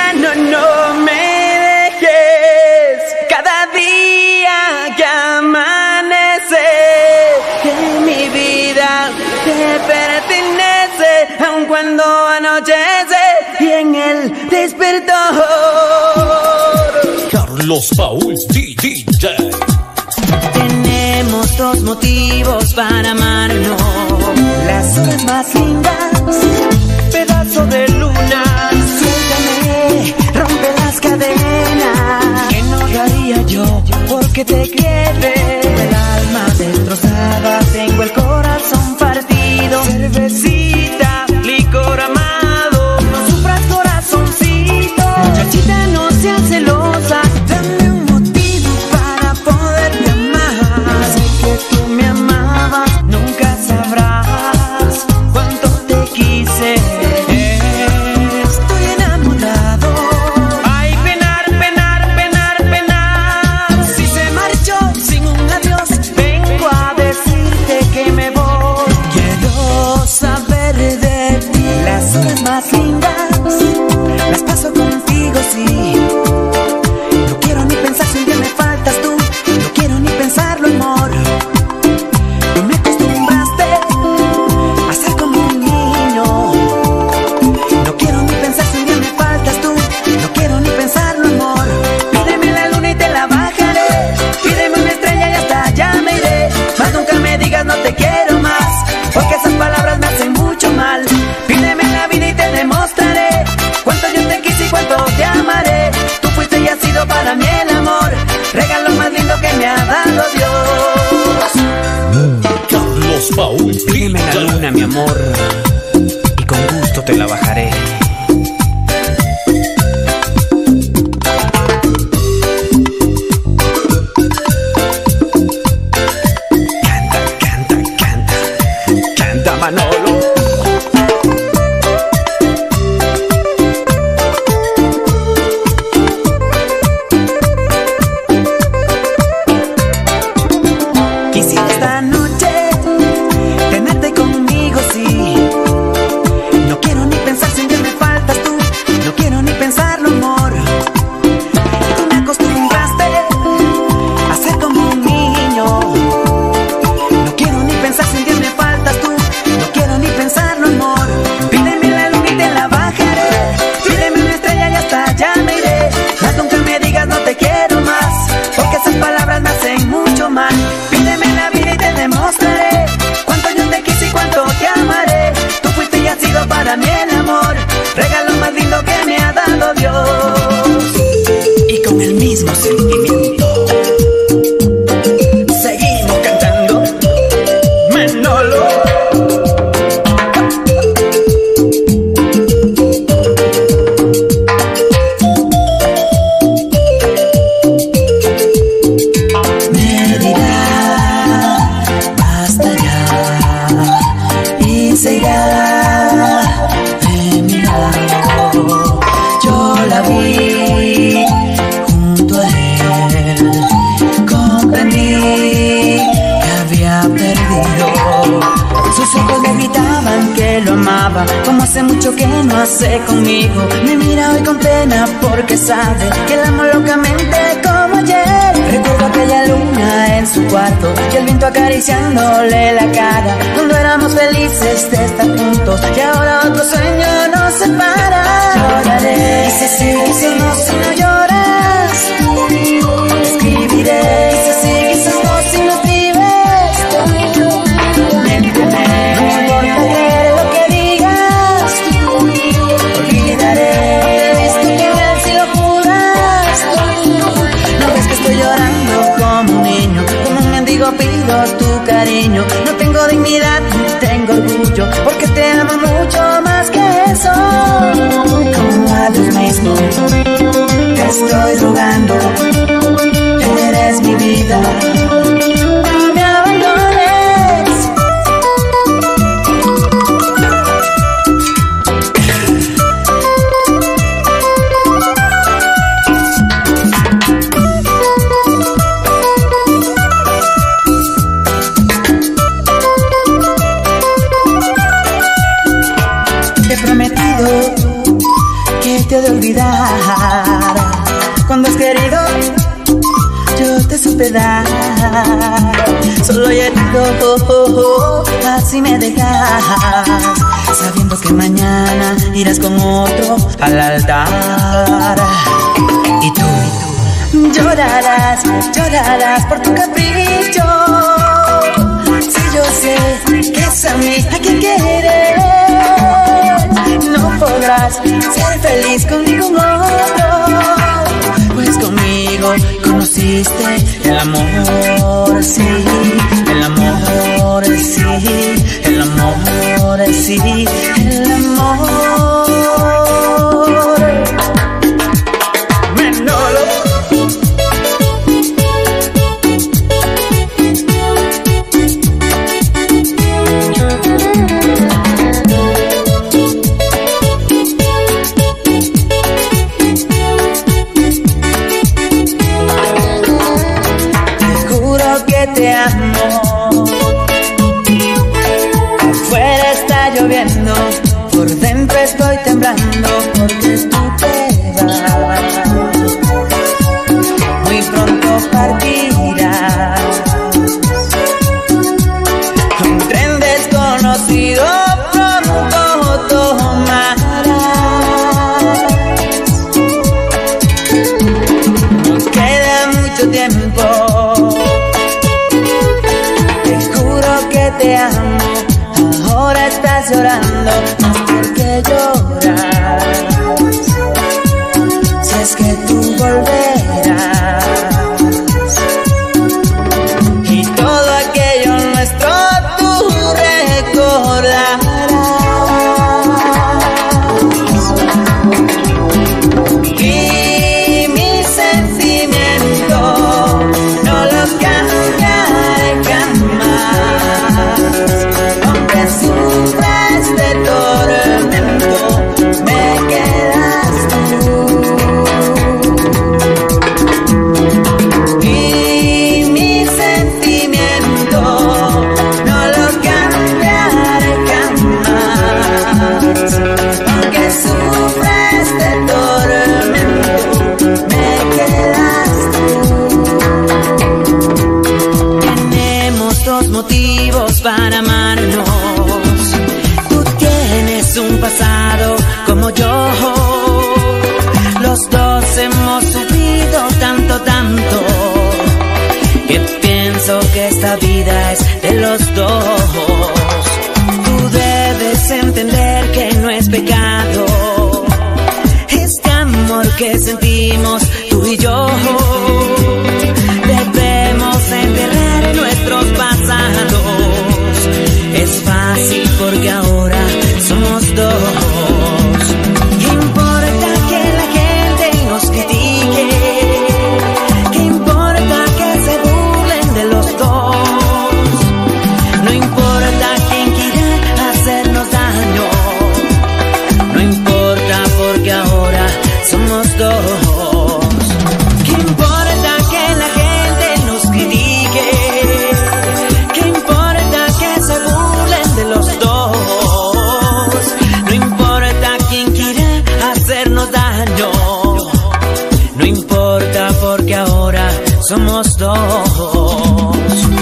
no, no me dejes. Cada día que amanece, que mi vida te pertenece, aun cuando anochece y en el despertador. Carlos Paul DJ. Tenemos dos motivos para amarnos: las horas más lindas, pedazo de luna. Suéltame, rompe las cadenas. ¿Qué no daría yo porque te quede? El alma destrozada, tengo el corazón partido. Cervecita, licor amado, no sufras corazoncito. Muchachita, no seas celosa, dame un motivo para poderte amar. Sé que tú me amabas, nunca sabrás cuánto te quise. Estoy enamorado. Ay, penar, penar, penar, penar. Si se marchó sin un adiós, vengo a decirte que me voy. Quiero saber de ti. Las horas más lindas las paso contigo, sí. No quiero ni pensar si un día me faltas tú. No quiero ni pensarlo, amor. Tú me acostumbraste a ser como un niño. No quiero ni pensar si un día me faltas tú. No quiero ni pensarlo, amor. Pídeme la luna y te la bajaré. Pídeme una estrella y hasta allá me iré. Mas nunca me digas no te quiero más, porque esas palabras me hacen mucho mal. Pídeme la vida y te demostraré cuánto yo te quise y cuánto te amaré. Tú fuiste y has sido para mí el amor, regalo más lindo que me ha dado Dios. Carlos Paul Pídeme la luna, mi amor, y con gusto te la bajaré. Canta, canta, canta, canta, Manolo. Quisiera esta noche tenerte conmigo, sí. No quiero ni pensar si un día me faltas tú. No quiero ni pensarlo, amor. Tú me acostumbraste a ser como un niño. No quiero ni pensar si un día me faltas tú. No quiero ni pensarlo, amor. Pídeme la luna y te la bajaré. Pídeme una estrella y hasta allá me iré. Mas nunca me digas no te quiero más, porque esas palabras me hacen mucho mal. Pídeme la vida y te demostraré cuánto yo te quise y cuánto te amaré. Tú fuiste y has sido para mí el amor, regalo más lindo que me ha dado Dios. Y con el mismo sentimiento seguimos cantando, Manolo. Me dirá, basta ya, y se irá de mi lado. Yo la vi junto a él, comprendí que había perdido. Sus ojos me gritaban que lo amaba, como hace mucho que no hace conmigo. Me mira hoy con pena porque sabe que la amo locamente como ayer. Recuerdo aquella luna en su cuarto y el viento acariciándole la cara, cuando éramos felices de estar juntos, y ahora otro sueño nos separa. Lloraré, y si sigues no, si no lloras, escribiré, y si sigues no, si no escribes, miénteme, no me importa creer lo que digas, olvidaré, he visto que en él si lo juras. No ves que estoy llorando como un niño, como un mendigo pido tu cariño. No tengo dignidad ni tengo orgullo, porque te amo mucho más que eso. Como a Dios mismo te estoy rogando, eres mi vida, no me abandones. Te he prometido que te puede olvidar. Cuando has querido, yo te supe dar. Solo he herido, así me dejas, sabiendo que mañana irás con otro al altar. Y tú llorarás, llorarás por tu capricho. Si yo sé que es a mí a quien quieres, no podrás ser feliz con ningún otro, pues conmigo conociste el amor, sí, el amor, sí, el amor, sí, el amor. Manolo. Te amo. Afuera está lloviendo, por dentro estoy temblando porque tú te vas. Muy pronto partirás. Un tren desconocido pronto tomarás. Nos queda mucho tiempo. Te amo, ahora estás llorando, no es porque lloras, si es que tú volverás, y todo aquello nuestro tú recordarás, y mi sentimiento no lo cambiaré jamás. Aunque sufras de tormento, me quedas tú. Y mi sentimiento no lo cambiaré jamás. Aunque sufras de tormento, me quedas tú. Tenemos dos motivos para amarnos. Tú tienes un pasado como yo. Los dos hemos sufrido tanto, tanto, que pienso que esta vida es de los dos. Tú debes entender que no es pecado este amor que sentimos tú y yo. Debemos enterrar nuestros pasados. Es fácil porque ahora somos dos. ¿Qué importa que la gente nos critique? ¿Qué importa que se burlen de los dos? No importa quién quiera hacernos daño. No importa porque ahora somos dos. ¿Qué importa que la gente nos critique? ¿Qué importa que se burlen de los dos? No importa quién quiera hacernos daño. No importa porque ahora somos dos.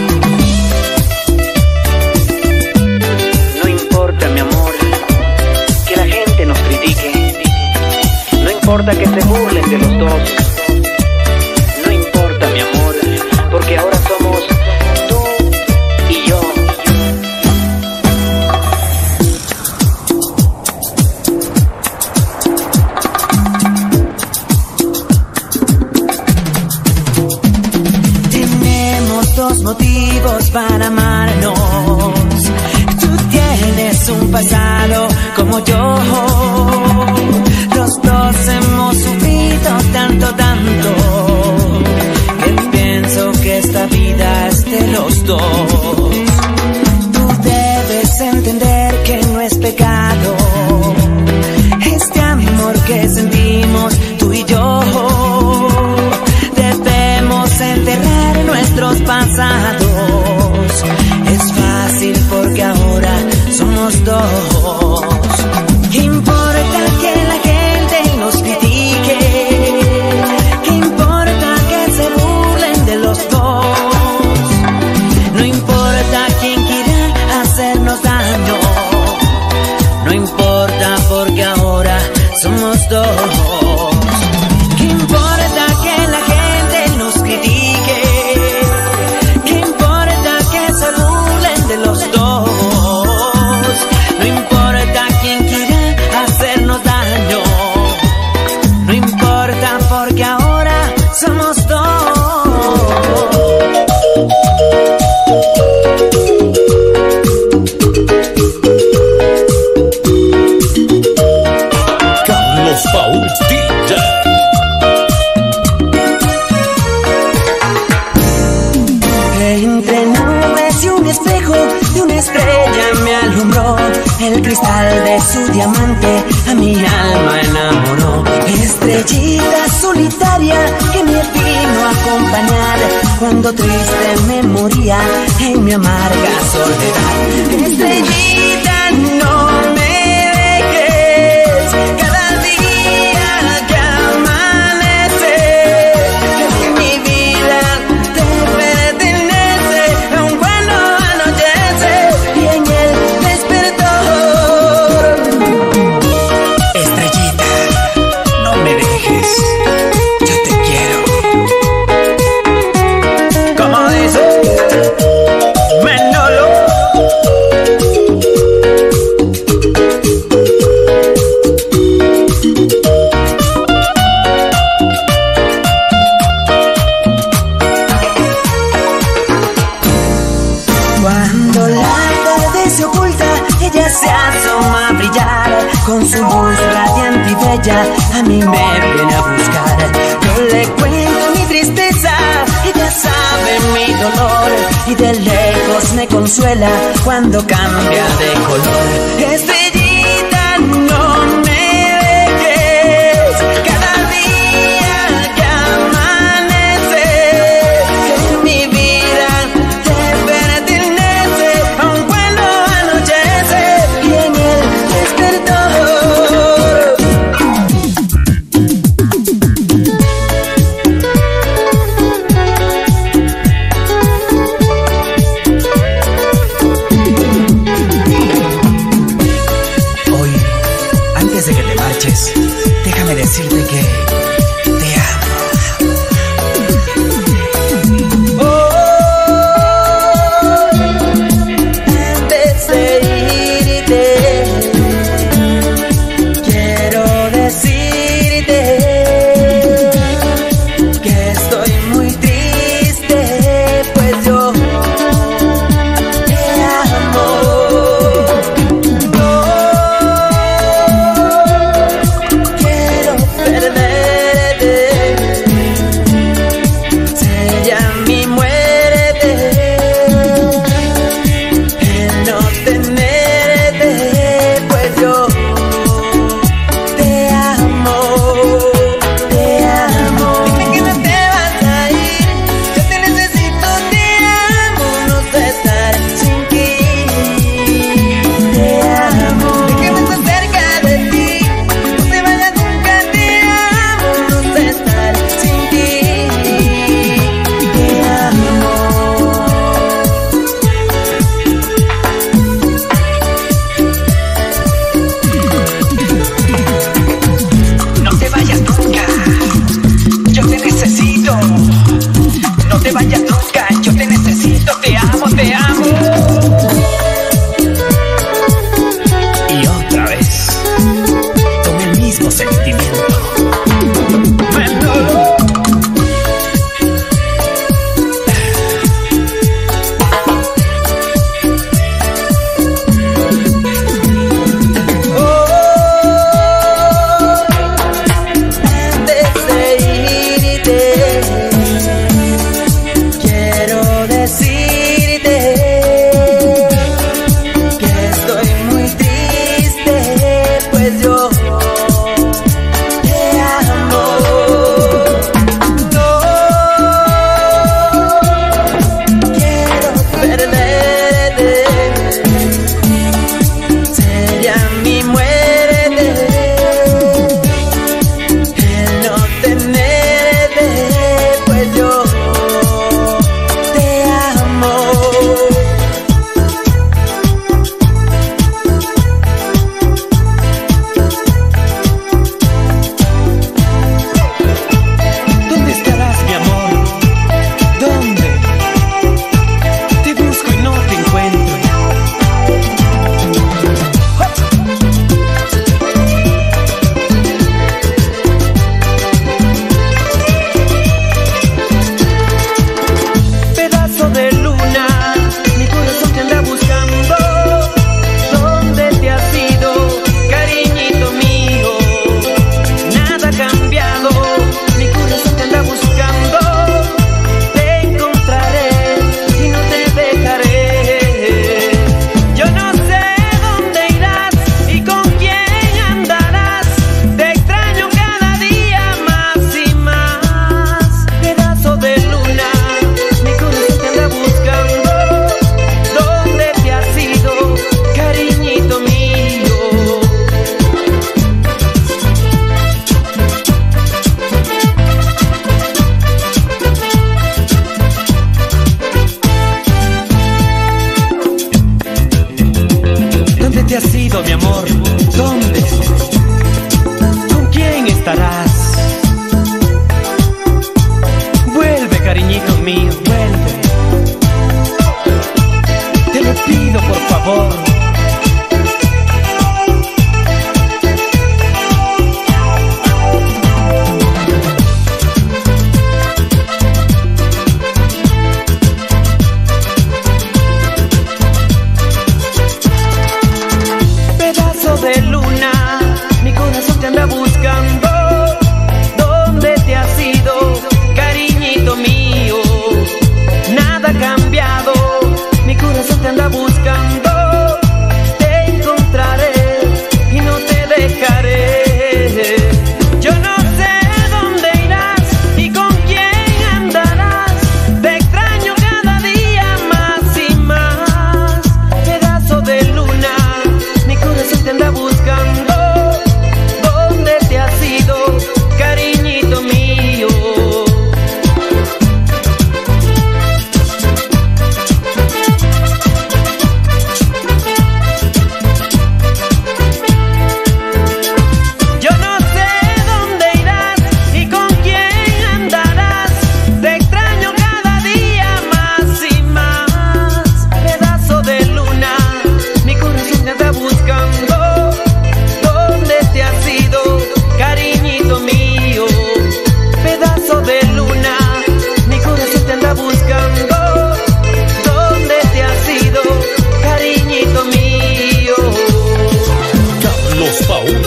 No importa, mi amor, que la gente nos critique. No importa que se burlen de los dos. No importa, mi amor, porque ahora somos tú y yo. Tenemos dos motivos para amarnos. Tú tienes un pasado como yo. Los dos hemos sufrido tanto, tanto, que pienso que esta vida es de los dos. Tú debes entender que no es pecado este amor que sentimos tú y yo. Debemos enterrar nuestros pasados. Es fácil porque ahora somos dos. ¿Qué importa que la gente nos critique? porque ahora somos dos. ¿Qué importa que la gente nos critique? ¿Qué importa que se burlen de los dos? No importa quién quiera hacernos daño. No importa porque ahora somos dos. Carlos Paul DJ. Entre nubes y un espejo de una estrella me alumbró. El cristal de su diamante a mi alma enamoró. Estrellita solitaria que me vino a acompañar cuando triste me moría en mi amarga soledad. Estrellita, no me dejes, cada día que amanece en mi vida te pertenece, aun cuando anochece y en el despertador. Estrellita, no me dejes, yo te quiero. Como dice Manolo. Cuando la tarde se oculta, ella se asoma a brillar. Con su luz radiante y bella, a mí me viene a buscar. Yo le cuento mi tristeza, ella sabe mi dolor. Y de lejos me consuela cuando cambia de color. Estrellita, no me dejes, cada día que amanece en mi vida te pertenece, aun cuando anochece y en el despertador. Hoy, antes de que te marches, déjame decirte que te amo. Antes de irte, quiero decirte que estoy muy triste, pues yo te amo. Quiero perder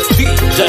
DJ.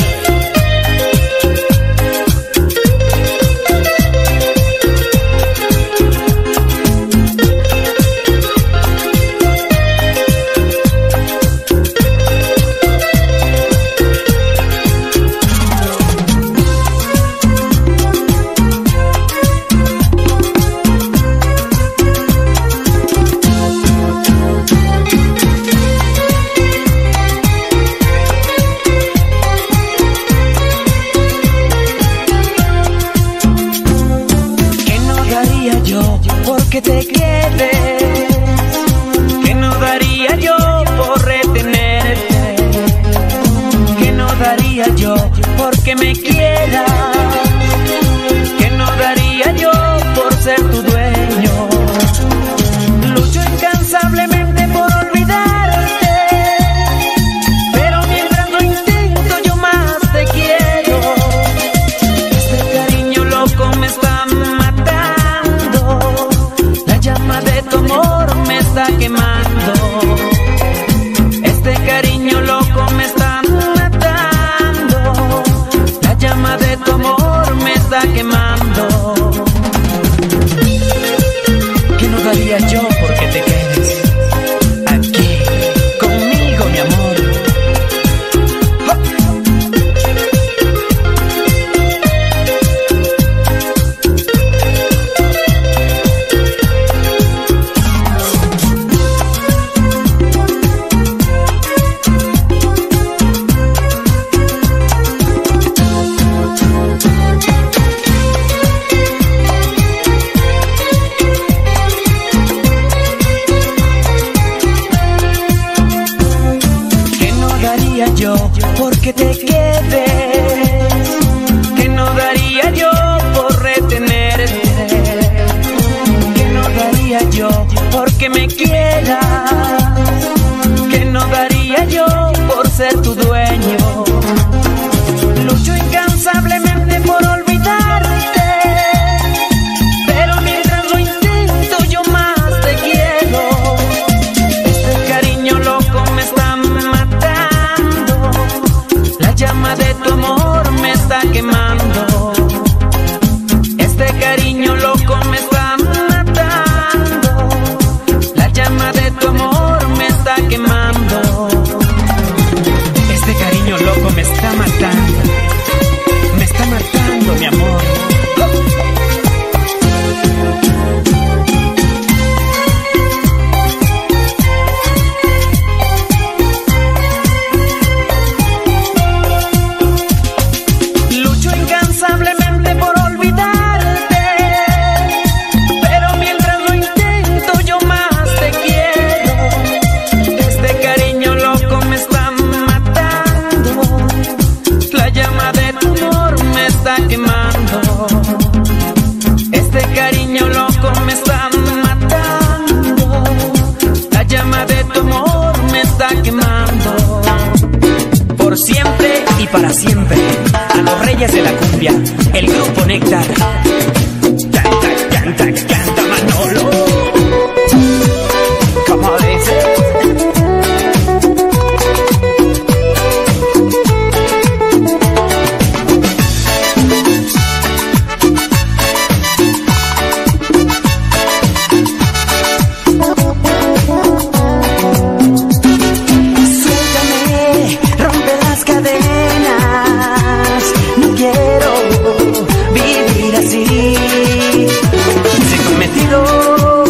Que te quedes, que no daría yo por retenerte, que no daría yo porque me quieras, que no daría yo por ser tu dueño. Lucho incansablemente por olvidarte, pero mientras lo intento yo más te quiero. Este cariño loco me está matando, la llama de tu amor me está quemando. Este cariño loco me está matando, la llama de tu amor me está quemando. ¿Qué no daría yo porque te quedes aquí conmigo, mi amor? Yo porque te quedes, que no daría yo por retenerte, que no daría yo porque me quieras, que no daría yo por ser tu dueño. Lucho incansablemente por olvidarte, pero mientras lo intento yo más te quiero. Este cariño loco me está matando, la llama de tu amor me está quemando. Este cariño loco me está matando, la llama de tu amor me está quemando. Este cariño loco me está matando, mi amor. Incansablemente por olvidarte, pero mientras lo intento yo más te quiero. Este cariño loco me está matando, la llama de tu amor me está quemando. Este cariño loco me está matando, la llama de tu amor me está quemando. Por siempre y para siempre, a los reyes de la cumbia, el grupo Néctar. Canta, canta, canta Manolo. Como dice. Suéltame, rompe las cadenas, no quiero vivir así. Si he cometido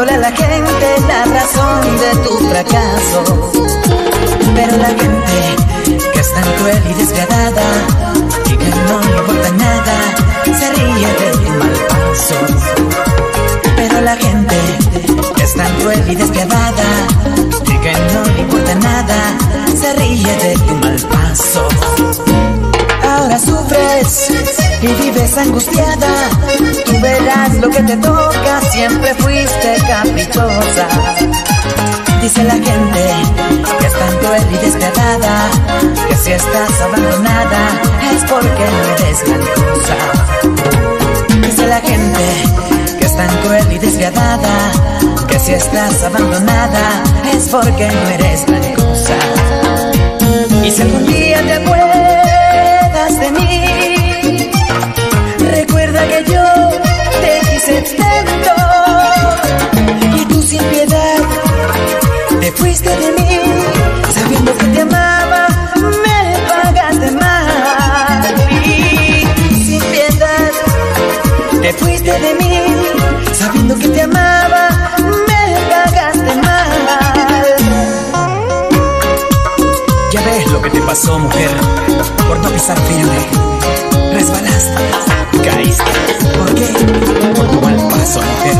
buscándole a la gente la razón de tu fracaso. Pero la gente que es tan cruel y despiadada y que no le importa nada, se ríe de tu mal paso. Pero la gente que es tan cruel y despiadada y que no le importa nada, se ríe de tu mal paso. Ahora sufres y vives angustiada, tú verás lo que te toca, siempre fuiste caprichosa. Dice la gente que es tan cruel y despiadada, que si estás abandonada es porque no eres gran cosa. Dice la gente que es tan cruel y despiadada, que si estás abandonada es porque no eres gran cosa. Y si algún día te acuerdas de mí, recuerda que yo te quise tanto y tú sin piedad te fuiste de mí, sabiendo que te amaba, me pagaste mal. Y sin piedad te fuiste de mí, sabiendo que te amaba, me pagaste mal. Ya ves lo que te pasó, mujer, por no pisar firme, resbalaste, caíste. ¿Por qué? Por tu mal paso, mujer.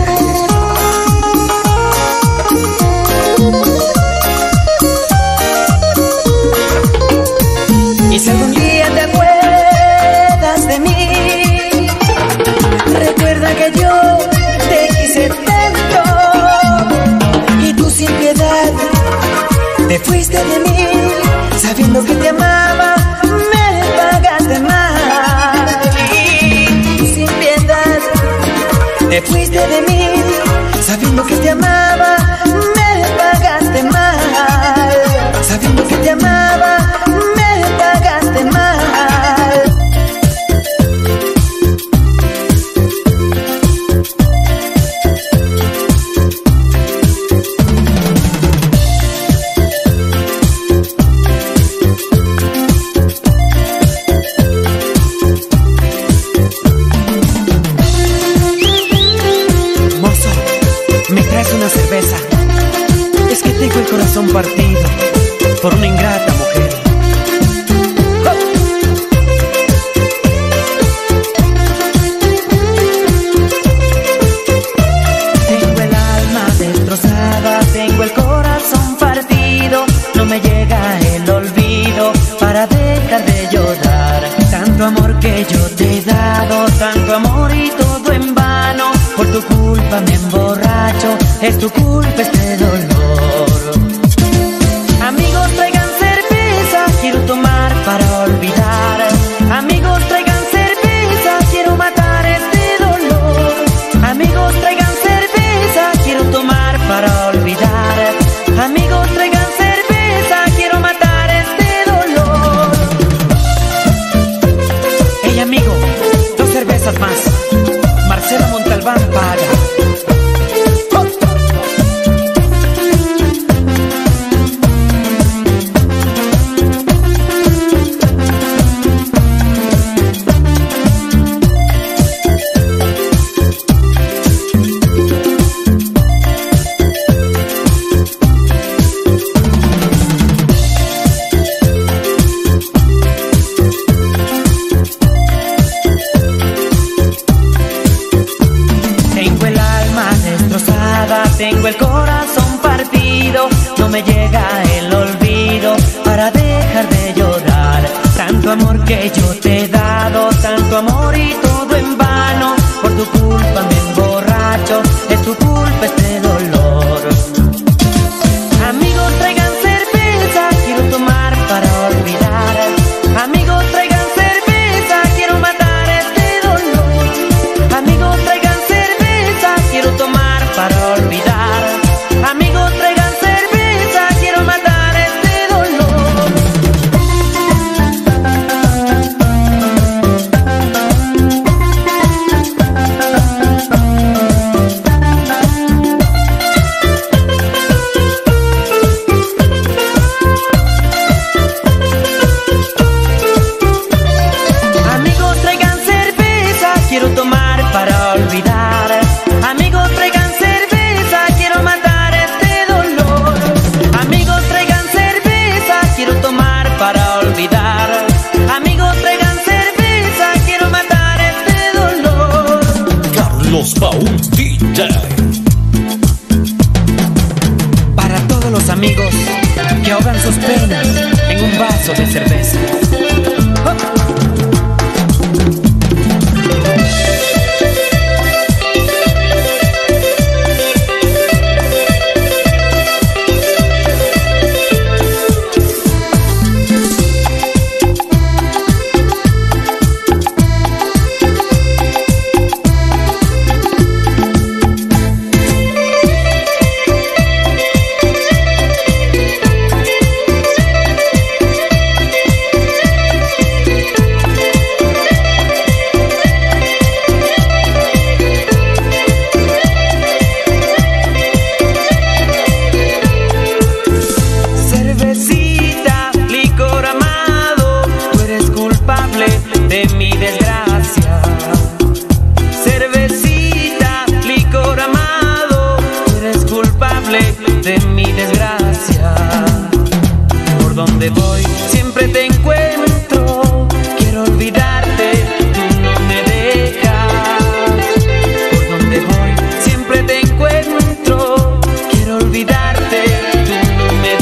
Y si algún día te acuerdas de mí, recuerda que yo te quise tanto y tú sin piedad te fuiste de mí, sabiendo que te amaba, me pagaste mal. Y sin piedad te fuiste de mí, sabiendo que te amaba, me pagaste mal. Sabiendo que te amaba, me pagaste mal. Mozo, ¿me traes una cerveza? Es que tengo el corazón partido por una ingrata mujer. Tengo el alma destrozada, tengo el corazón partido, no me llega el olvido para dejar de llorar. Tanto amor que yo te he dado, tanto amor y todo en vano, por tu culpa me emborracho, es tu culpa este dolor. Amigos, traigan cerveza, quiero tomar para olvidar. Amigos, traigan cerveza, quiero matar este dolor. Amigos, traigan cerveza, quiero tomar para olvidar. Amigos, traigan cerveza, quiero matar este dolor. Hey amigo, 2 cervezas más. Marcelo Montalbán paga. Tengo el corazón partido, no me llega el olvido para dejar de llorar. Tanto amor que yo te he dado, tanto amor y todo en vano, por tu culpa me emborracho, es tu culpa este dolor. Amigos, traigan cerveza, quiero tomar para olvidar. Amigos, traigan cerveza, quiero matar este dolor. Amigos, traigan cerveza, quiero tomar para olvidar. Amigos, traigan cerveza, quiero matar este dolor. de mi desgracia. Cervecita, licor amado, tú eres culpable de mi desgracia. Por donde voy siempre te encuentro, quiero olvidarte, tú no me dejas. Por donde voy siempre te encuentro, quiero olvidarte, tú no me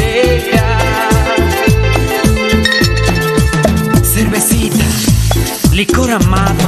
dejas. Cervecita, licor amado.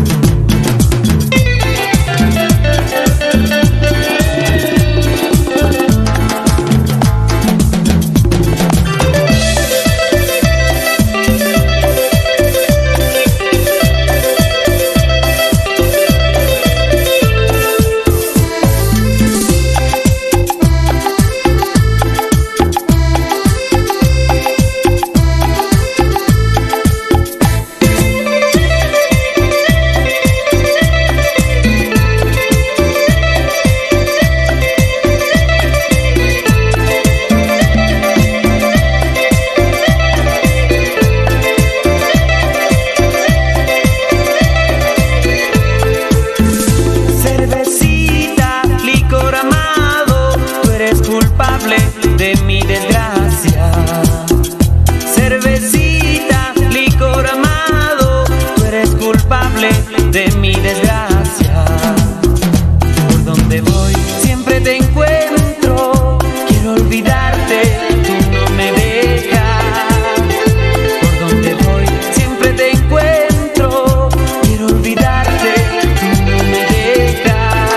De mi desgracia. Cervecita, licor amado, tú eres culpable de mi desgracia. Por donde voy siempre te encuentro, quiero olvidarte, tú no me dejas. Por donde voy siempre te encuentro, quiero olvidarte, tú no me dejas.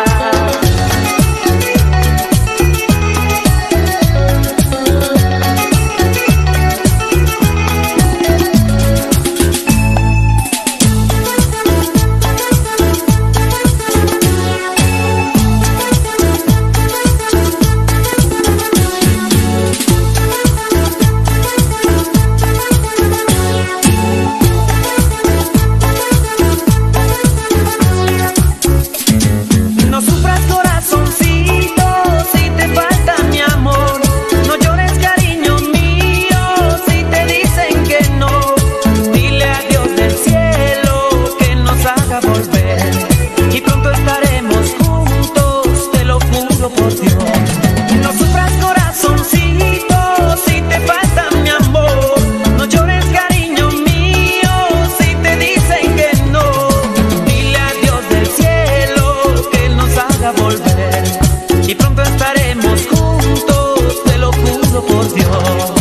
Y pronto estaremos juntos, te lo juro por Dios.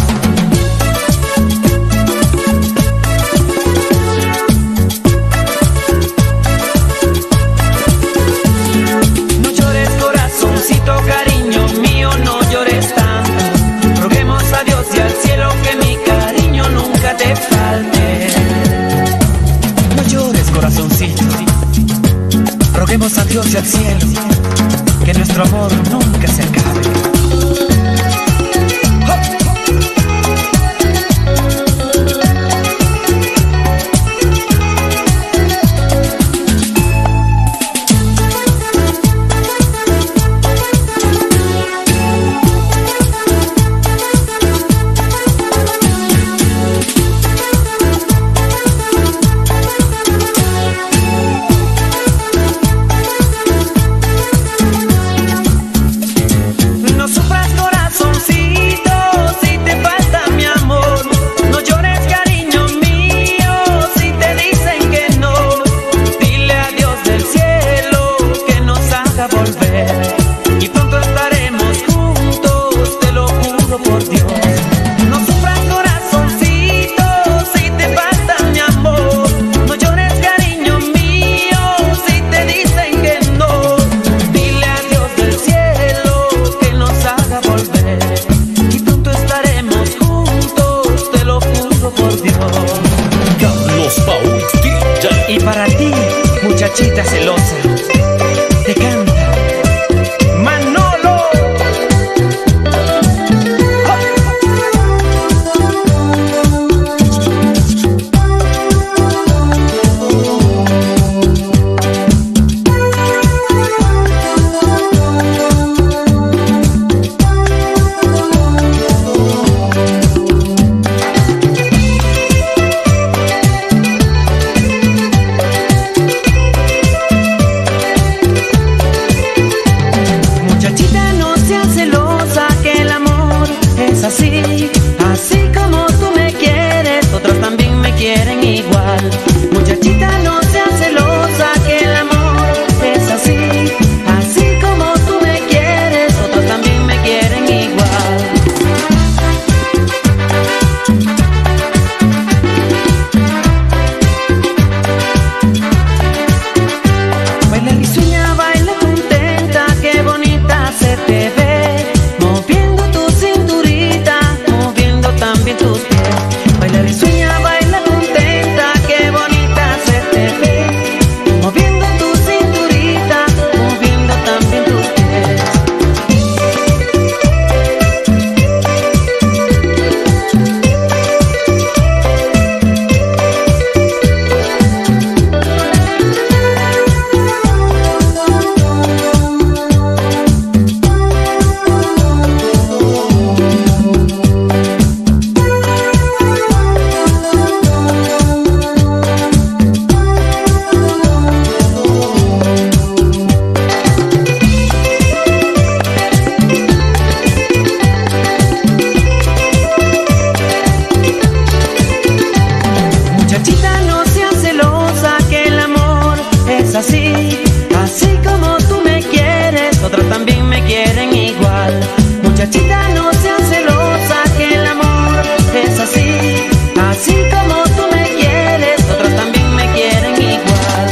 No llores, corazoncito, cariño mío, no llores tanto. Roguemos a Dios y al cielo que mi cariño nunca te falte. No llores, corazoncito, roguemos a Dios y al cielo que nuestro amor nunca se acabe. Y pronto estaremos juntos, te lo juro por Dios. No sufras, corazoncito, si te falta mi amor. No llores, cariño mío, si te dicen que no. Dile a Dios del cielo que nos haga volver. Y pronto estaremos juntos, te lo juro por Dios. Carlos Paul DJ. Y para ti, muchachita celosa, te canta Manolo. así, así como tú me quieres, otros también me quieren igual. Muchachita, no seas celosa, que el amor es así, así como tú me quieres, otros también me quieren igual.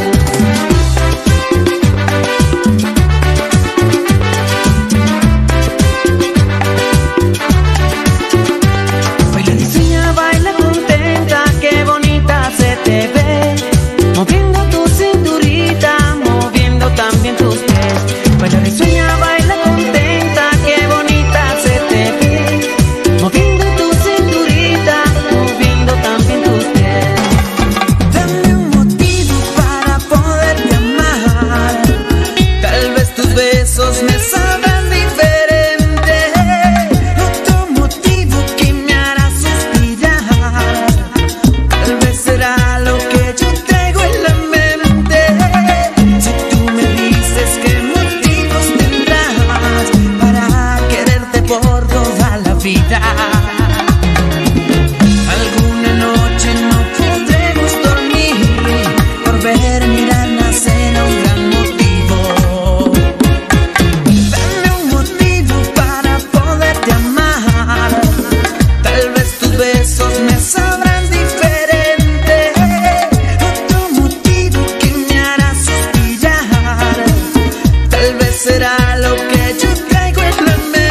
Baila risueña, baila contenta, qué bonita se te ve, moviendo tu cinturita, moviendo también tus pies. Baila risueña, baila contenta, qué bonita se te ve, moviendo tu cinturita, moviendo también tus pies. Dame un motivo para poderte amar, tal vez tus besos me sabrán diferente. Otro motivo que me hará suspirar, tal vez será lo que yo traigo en la mente. Si tú me dices qué motivos tendrás para quererte por toda la vida. Alguna noche no podremos dormir por ver mirar nacer a un gran motivo. Dame un motivo para poderte amar, tal vez tus besos me sabrán diferente. Otro motivo que me hará suspirar, tal vez será lo que yo traigo en la mente.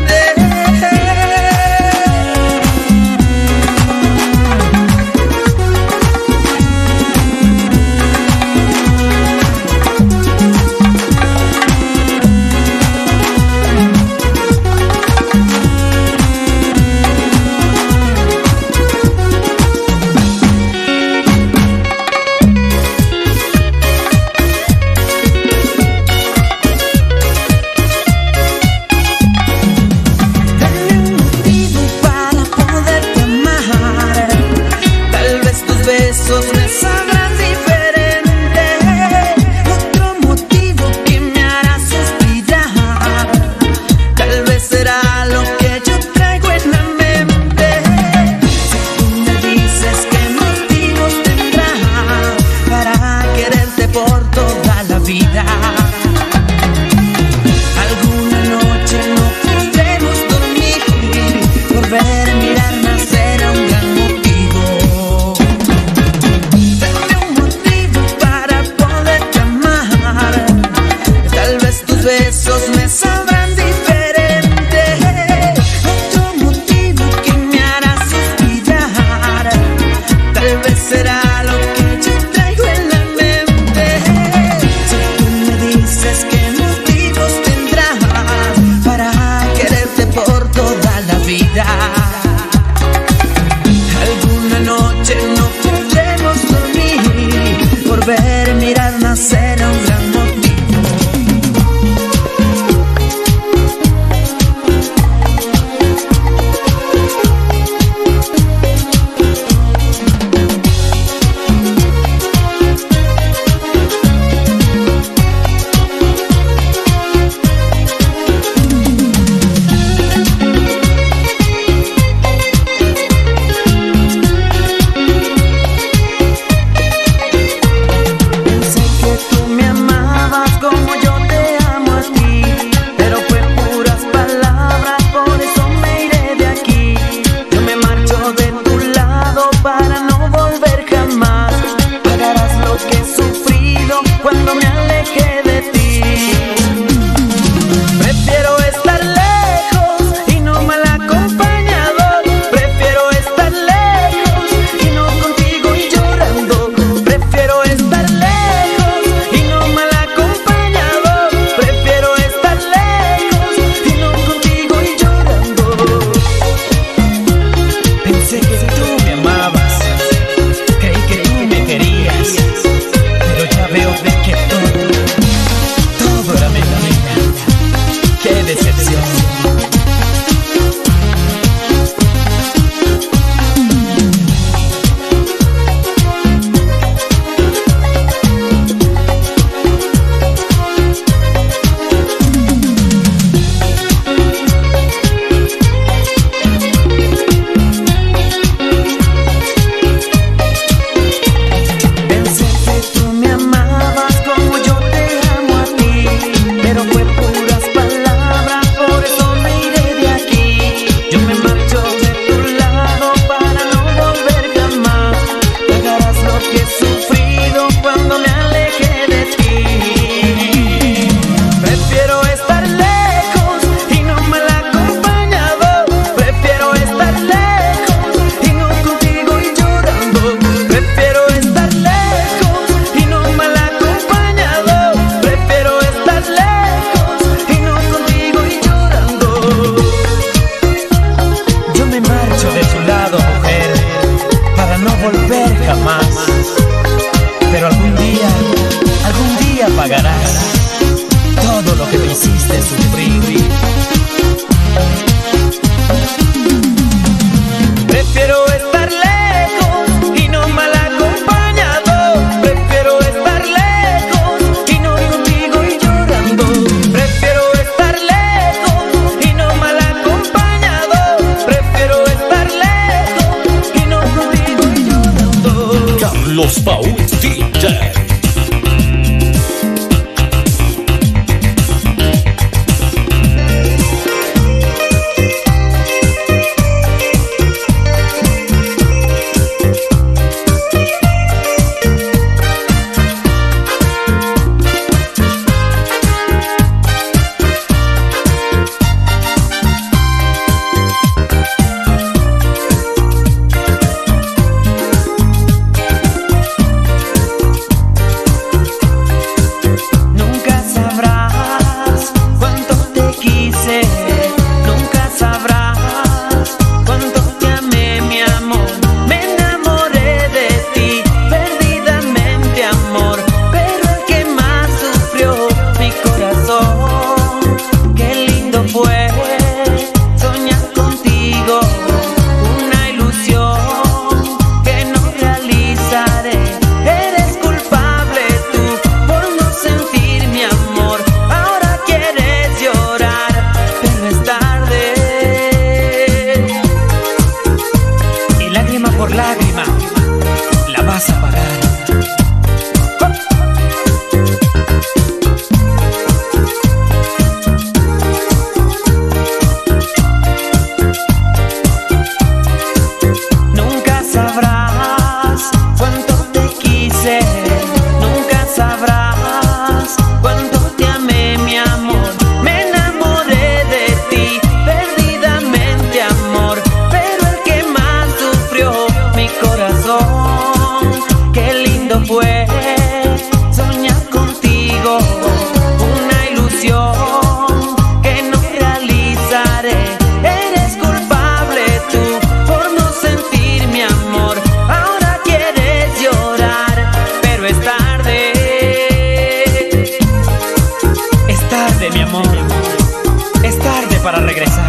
Dame un motivo para poderte amar, tal vez tus besos me sabrán diferente. Otro motivo que me hará suspirar, tal vez será lo que yo traigo en la mente. Si tú me dices qué motivos tendrás para quererte por toda la vida. Alguna noche no podremos dormir por ver mirar nacer a un gran motivo. Dame un motivo para poderte amar, tal vez tus besos me sabrán diferente. Otro motivo que me hará suspirar, tal vez será lo que yo traigo en la mente. Si tú me dices qué motivos tendrás para quererte por toda la vida. Alguna noche no podremos dormir por ver mirar nacer a un gran motivo. Pensé que tú me amabas día pagarás todo lo que me hiciste sufrir. Prefiero estar lejos y no mal acompañado. Prefiero estar lejos y no contigo y llorando. Prefiero estar lejos y no mal acompañado. Prefiero estar lejos y no contigo y llorando. Carlos Paul DJ. Lágrima, la vas a pagar. Nunca sabrás cuánto te quise, nunca sabrás cuánto te amé, mi amor. Me enamoré de ti perdidamente, amor, pero el que más sufrió mi corazón. Qué lindo fue soñar contigo, una ilusión que no realizaré. Eres culpable tú por no sentir mi amor. Ahora quieres llorar, pero es tarde. Es tarde, mi amor. Es tarde para regresar.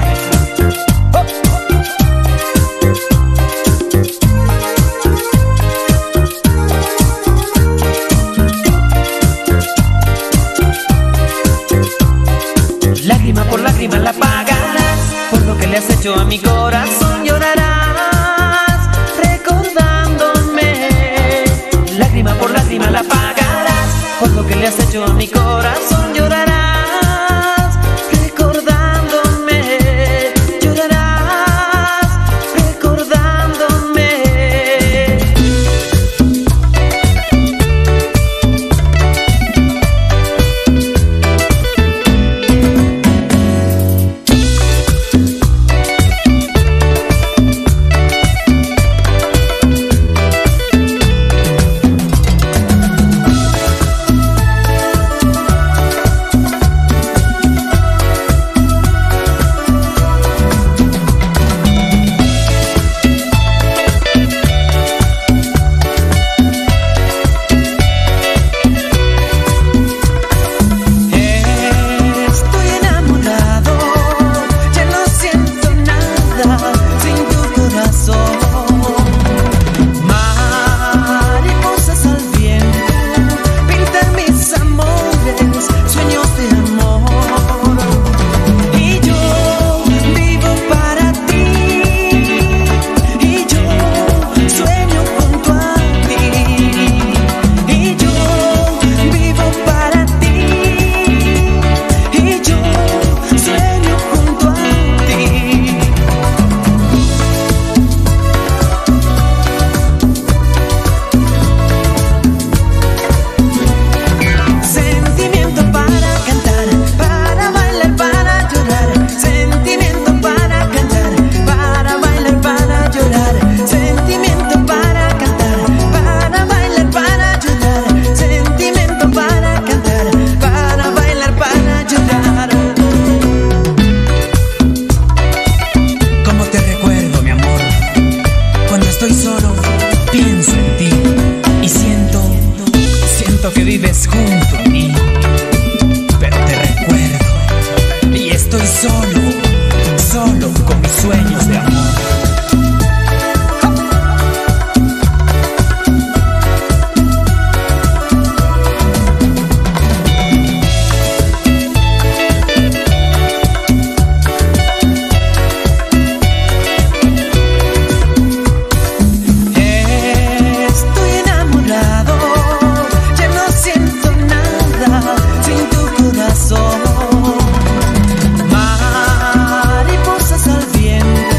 Lágrima por lágrima la pagarás, por lo que le has hecho a mi corazón llorarás, recordándome. Lágrima por lágrima la pagarás, por lo que le has hecho a mi corazón llorarás, recordándome. Llorarás, recordándome. Siento que vives junto a mí, pero te recuerdo y estoy solo, solo con mis sueños de amor. Mariposas al viento.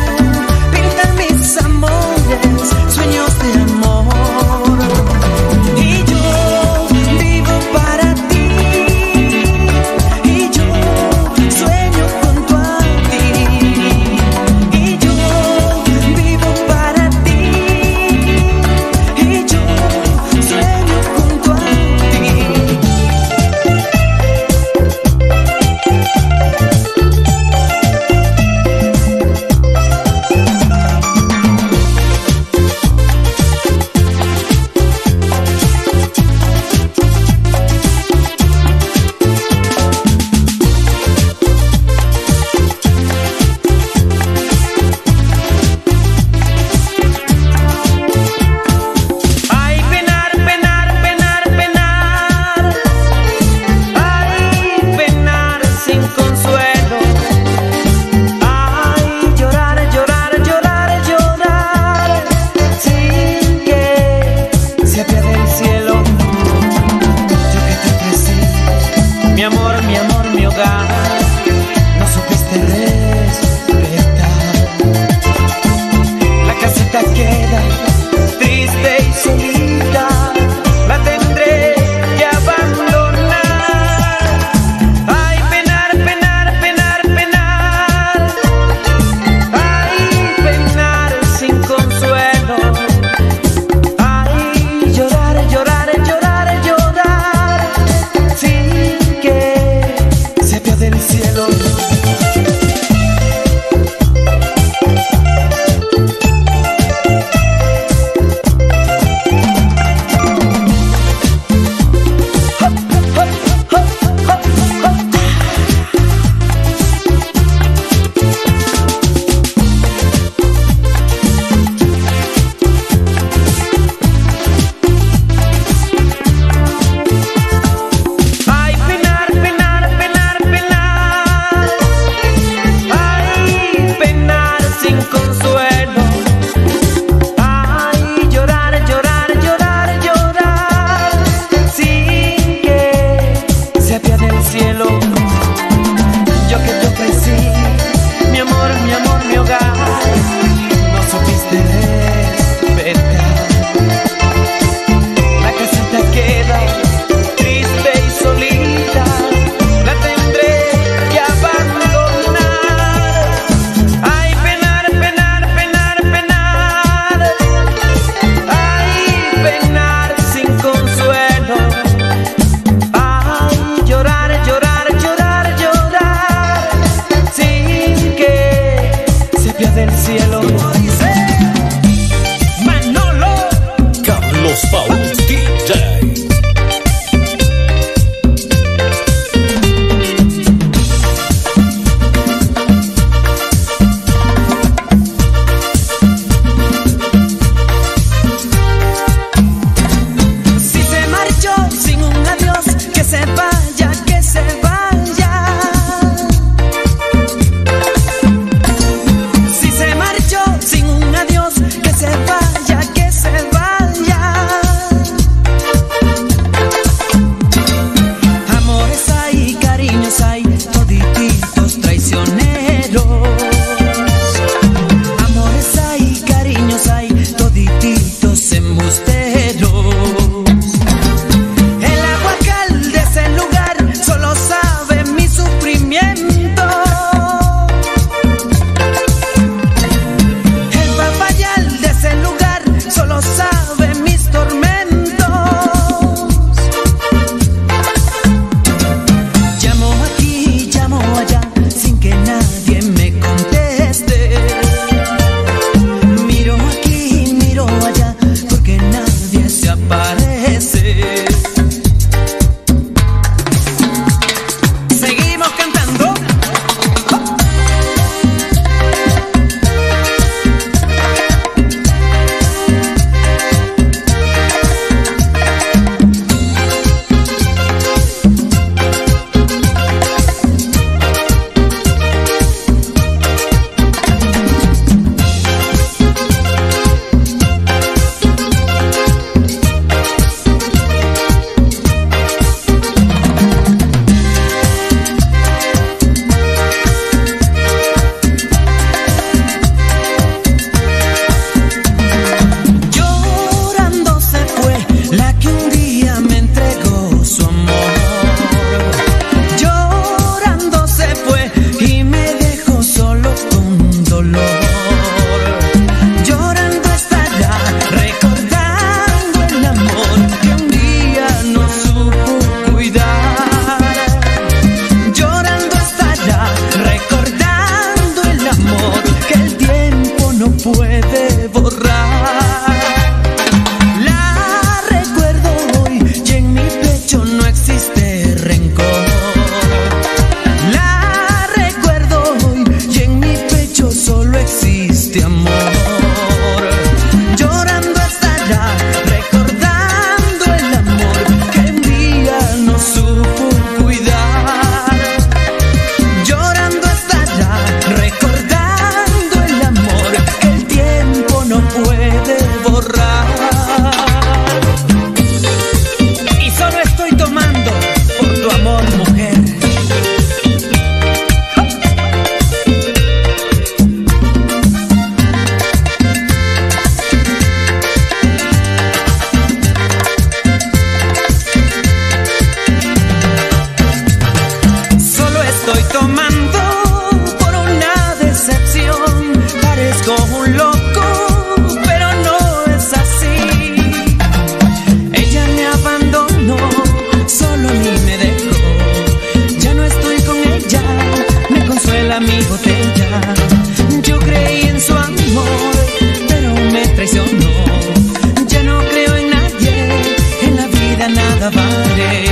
nada vale.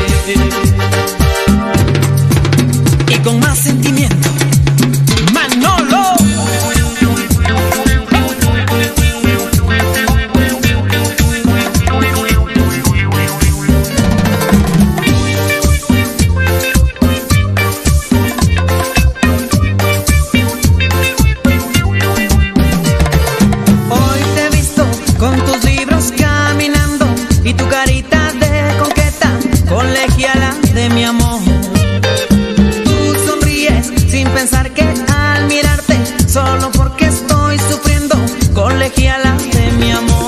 Y con más sentimiento, Manolo. Hoy te he visto con tus libros caminando y tu carita de coqueta, colegiala de mi amor. Tú sonríes sin pensar que al mirarte, solo porque estoy sufriendo, colegiala de mi amor.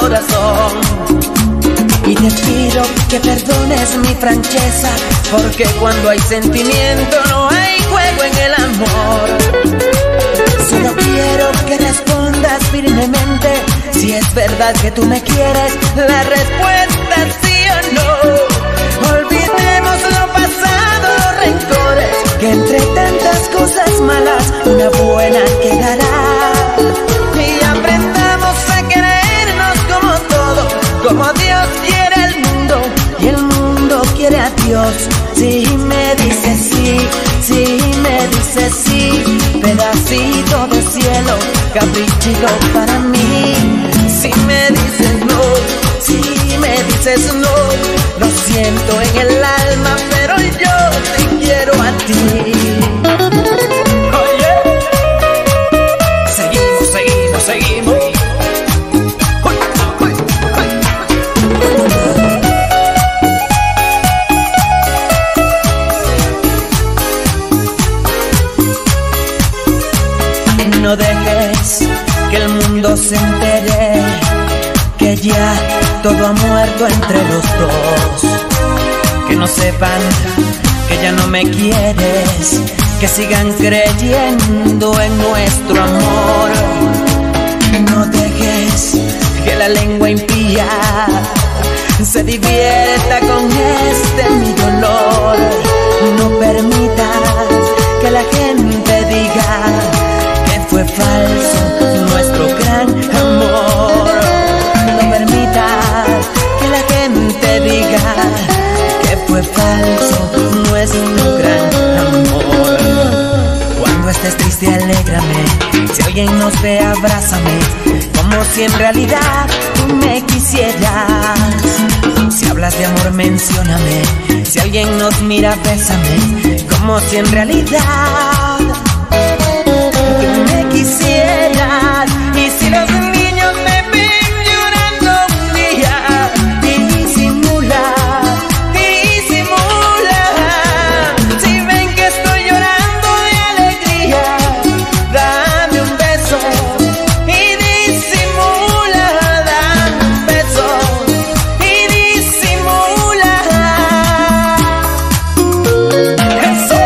corazón. Y te pido que perdones mi franqueza, porque cuando hay sentimiento no hay juego en el amor. Solo quiero que respondas firmemente, si es verdad que tú me quieres, la respuesta es sí o no. Olvidemos lo pasado, los rencores, que entre tantas cosas malas una buena quedará. Y aprendamos a querernos como todo, como Dios quiere el mundo y el mundo quiere a Dios. Si me dices sí, si me dices sí, pedacito de cielo, caprichito para mí. Si me dices no, si me dices no, lo siento en el alma, pero yo te quiero a ti. Oye, seguimos, seguimos, seguimos. No dejes que el mundo se entere que ya todo ha muerto entre los dos. Que no sepan que ya no me quieres, que sigan creyendo en nuestro amor. No dejes que la lengua impía se divierta con este mi dolor. No permitas que la gente diga que fue falso nuestro gran amor. No permitas que la gente diga que fue falso nuestro gran amor. Cuando estés triste, alégrame. Si alguien nos ve, abrázame, como si en realidad tú me quisieras. Si hablas de amor, mencióname. Si alguien nos mira, bésame, como si en realidad tú me quisieras. Y si los niños me ven llorando un día, disimula, disimula. Si ven que estoy llorando de alegría, dame un beso y disimula. Dame un beso y disimula. Eso.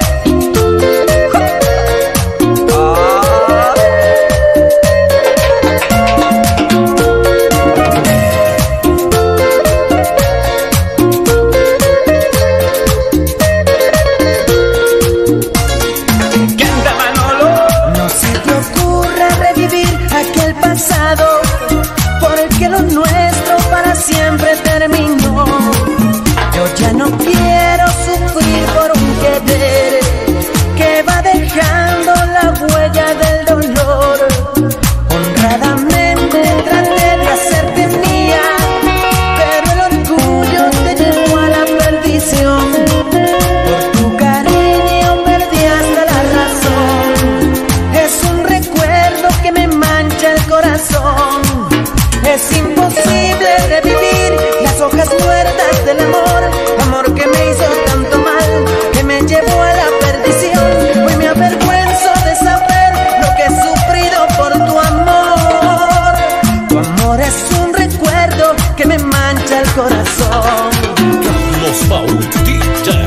No se te ocurra revivir aquel pasado, porque lo nuestro para siempre terminó. Yo ya no quiero sufrir por un querer que va dejando la huella del dolor. Honradamente traté de hacerte mía, pero el orgullo te llevó a la perdición. Por tu cariño perdí hasta la razón. Es un recuerdo que me mancha el corazón. Es imposible revivir las hojas muertas del amor, amor que me hizo tanto mal, que me llevó a la perdición. Hoy me avergüenzo de saber lo que he sufrido por tu amor. Tu amor es un recuerdo que me mancha el corazón. Carlos Bautista.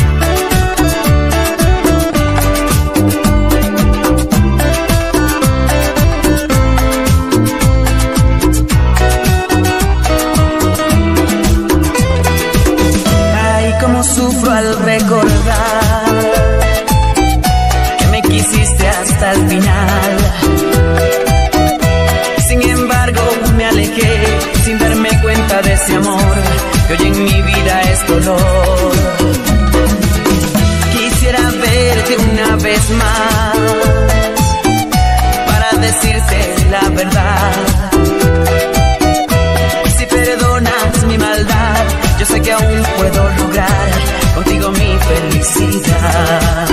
Ay, cómo sufro al recordar que me quisiste hasta el final. Sin embargo, me alejé sin darme cuenta de ese amor que hoy en mi vida es dolor. Quisiera verte una vez más para decirte la verdad. Y si perdonas mi maldad, yo sé que aún puedo lograr contigo mi felicidad.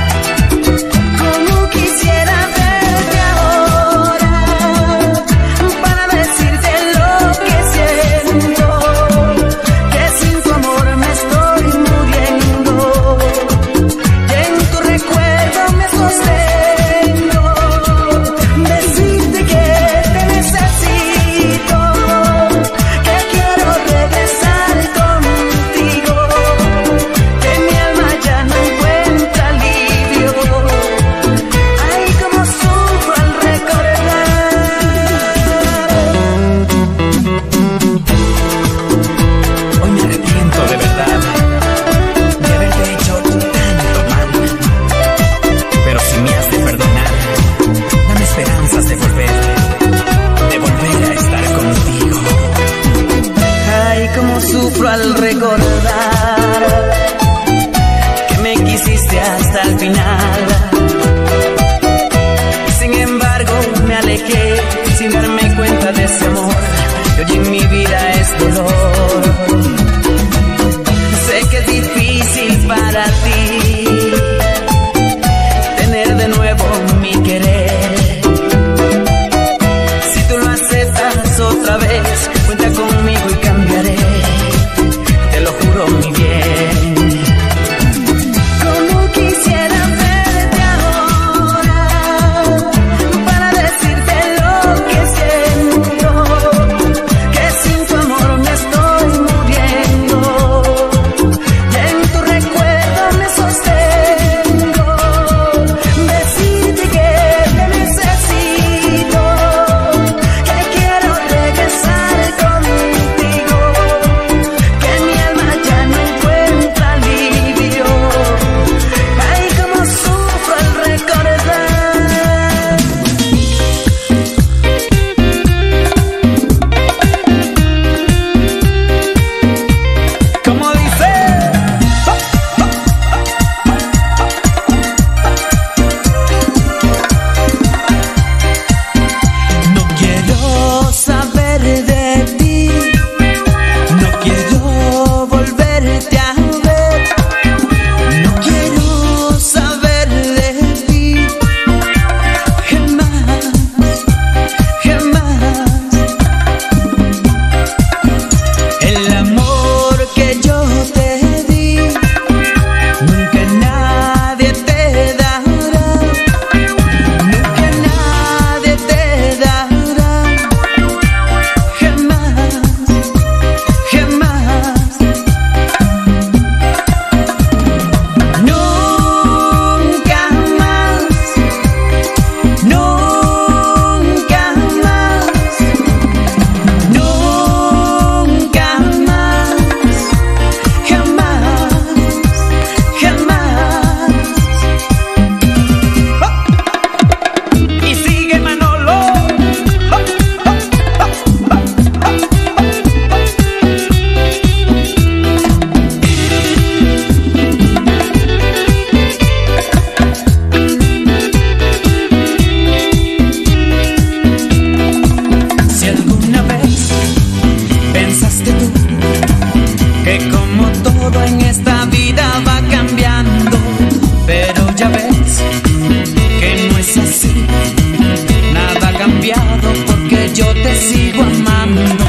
Como quisiera verte ahora para decirte lo que siento, que sin tu amor Hoy en mi vida es dolor. Sé que es difícil para ti tener de nuevo mi querer. Si tú lo aceptas otra vez, cuenta conmigo y cambiaré, te lo juro, mi bien. Como quisiera verte ahora para decirte lo que siento, que sin tu amor me estoy muriendo, y en tu recuerdo me sostengo. Decirte que te necesito, que quiero regresar contigo, que mi alma ya no encuentra alivio. Ay, cómo sufro al recordar. Como dice, no quiero saber de ti, no quiero volverte a ver, no quiero saber de ti, jamás, jamás. El amor que yo te di, nunca nadie te dará, nunca nadie te dará, jamás, jamás. Nunca más, nunca más, nunca más, jamás, jamás. Y sigue Manolo. Si alguna vez pensaste tú que como todo en esta vida va cambiando, pero ya ves que no es así, nada ha cambiado porque yo te sigo amando.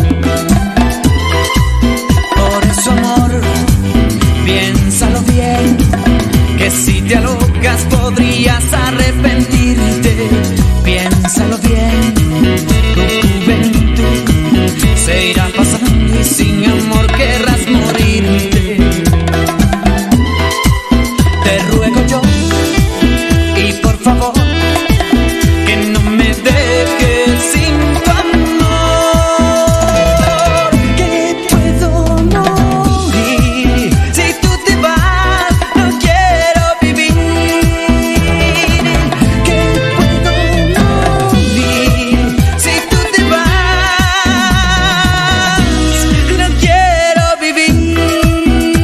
Por eso, amor, piénsalo bien, que si te alocas podrías arrepentirte. Piénsalo bien, tu juventud se irá pasando y sin amor querrás morirte. Te ruego yo, y por favor, que no me dejes sin tu amor. Que puedo morir si tú te vas, no quiero vivir. Que puedo morir si tú te vas, no quiero vivir.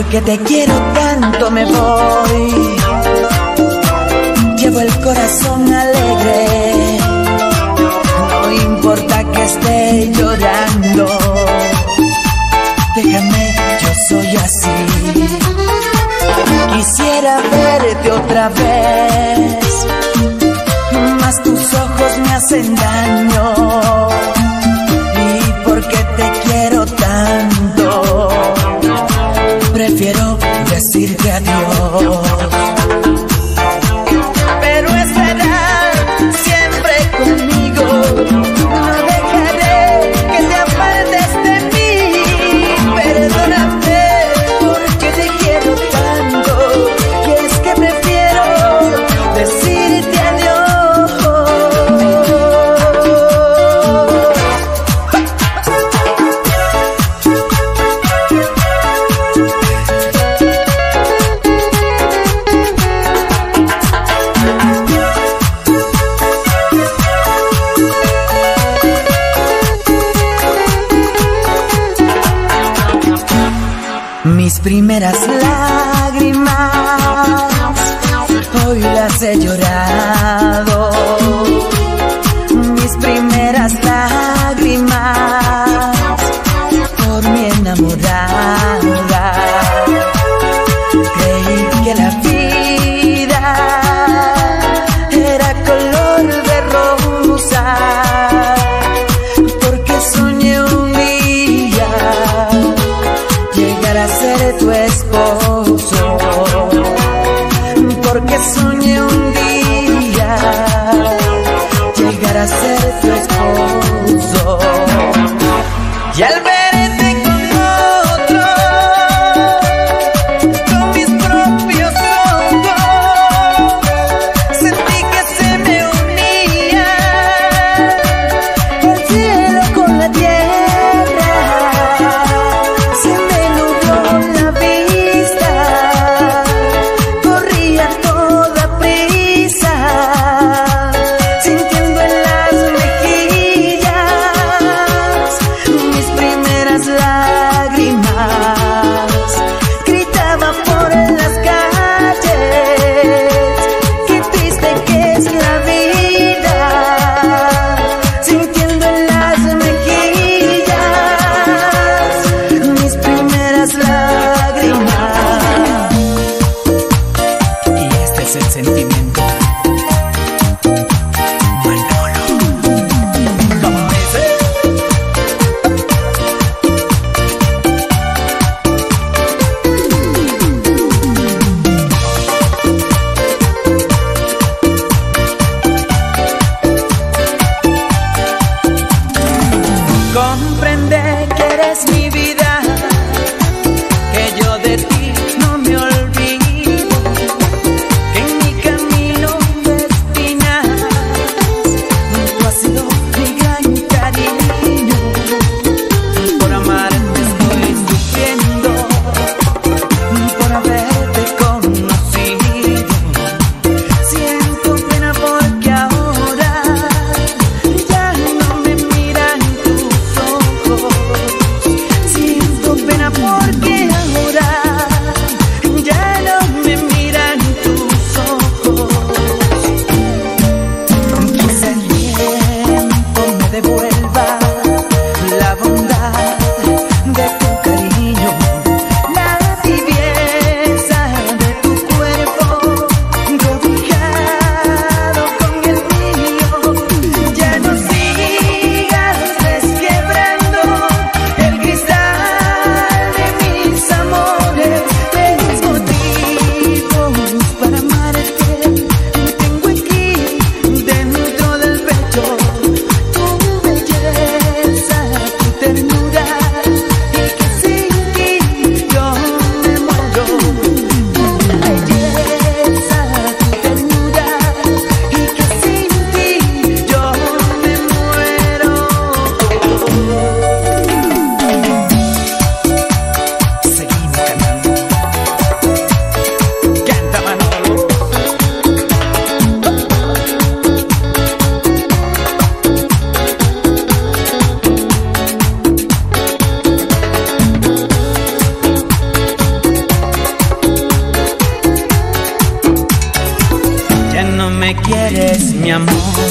porque te quiero tanto me voy. Llevo el corazón alegre, no importa que esté llorando. Déjame, yo soy así. Quisiera verte otra vez, mas tus ojos me hacen daño. Y porque te quiero tanto, prefiero decirte adiós. Pero estarás siempre conmigo, no dejaré que te apartes de mí. Perdóname porque te quiero tanto, y es que prefiero decirte adiós. Mis primeras lágrimas hoy las he llorado. Mis primeras lágrimas por mi enamorada. Creí que la vida era color de rosa, porque soñé un día llegar a ser tu esposo, porque soñé un día llegar a ser tu esposo. Y al verte con otro, con mis propios ojos, sentí que se me unía el cielo con la tierra. Se me nubló la vista, corría a toda prisa, sintiendo en las mejillas amor.